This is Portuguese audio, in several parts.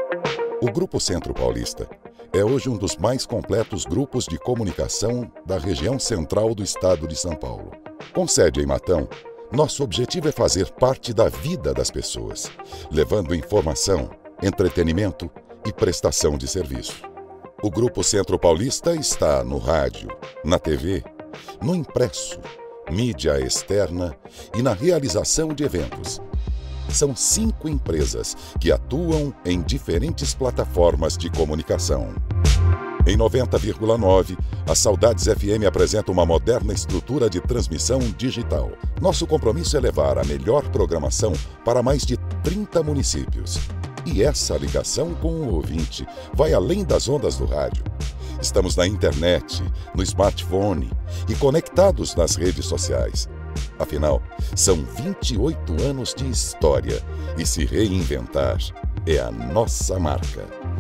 O Grupo Centro Paulista é hoje um dos mais completos grupos de comunicação da região central do estado de São Paulo. Com sede em Matão, nosso objetivo é fazer parte da vida das pessoas, levando informação, entretenimento e prestação de serviço. O Grupo Centro Paulista está no rádio, na TV, no impresso, mídia externa e na realização de eventos. São 5 empresas que atuam em diferentes plataformas de comunicação. Em 90,9, a Saudades FM apresenta uma moderna estrutura de transmissão digital. Nosso compromisso é levar a melhor programação para mais de 30 municípios. E essa ligação com o ouvinte vai além das ondas do rádio. Estamos na internet, no smartphone e conectados nas redes sociais. Afinal, são 28 anos de história e se reinventar é a nossa marca.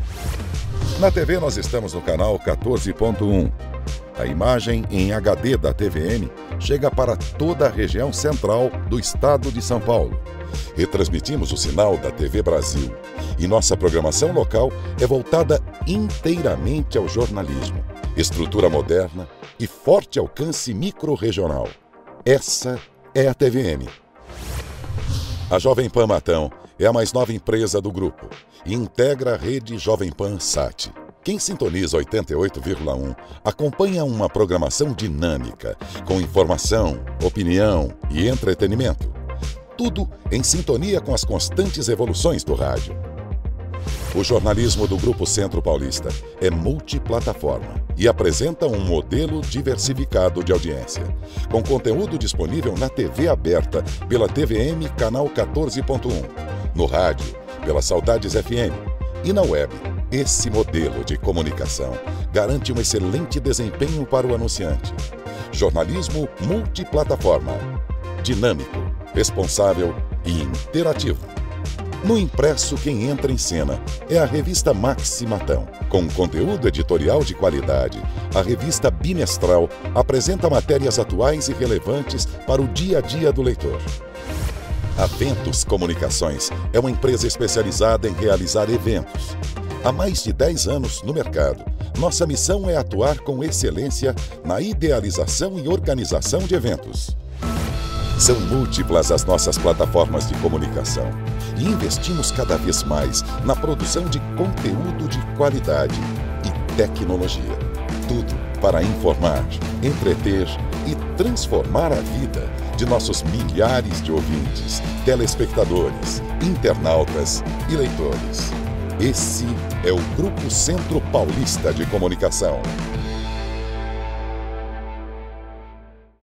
Na TV nós estamos no canal 14.1. A imagem em HD da TVM chega para toda a região central do estado de São Paulo. Retransmitimos o sinal da TV Brasil e nossa programação local é voltada inteiramente ao jornalismo, estrutura moderna e forte alcance micro-regional. Essa é a TVM. A Jovem Pan Matão é a mais nova empresa do grupo e integra a rede Jovem Pan Sat. Quem sintoniza 88,1 acompanha uma programação dinâmica, com informação, opinião e entretenimento. Tudo em sintonia com as constantes evoluções do rádio. O jornalismo do Grupo Centro Paulista é multiplataforma e apresenta um modelo diversificado de audiência, com conteúdo disponível na TV aberta pela TVM Canal 14.1, no rádio pela Saudades FM e na web. Esse modelo de comunicação garante um excelente desempenho para o anunciante. Jornalismo multiplataforma, dinâmico, responsável e interativo. No impresso, quem entra em cena é a revista Maxi Matão. Com conteúdo editorial de qualidade, a revista bimestral apresenta matérias atuais e relevantes para o dia a dia do leitor. A Ventos Comunicações é uma empresa especializada em realizar eventos. Há mais de 10 anos no mercado, nossa missão é atuar com excelência na idealização e organização de eventos. São múltiplas as nossas plataformas de comunicação e investimos cada vez mais na produção de conteúdo de qualidade e tecnologia. Tudo para informar, entreter e transformar a vida de nossos milhares de ouvintes, telespectadores, internautas e leitores. Esse é o Grupo Centro Paulista de Comunicação.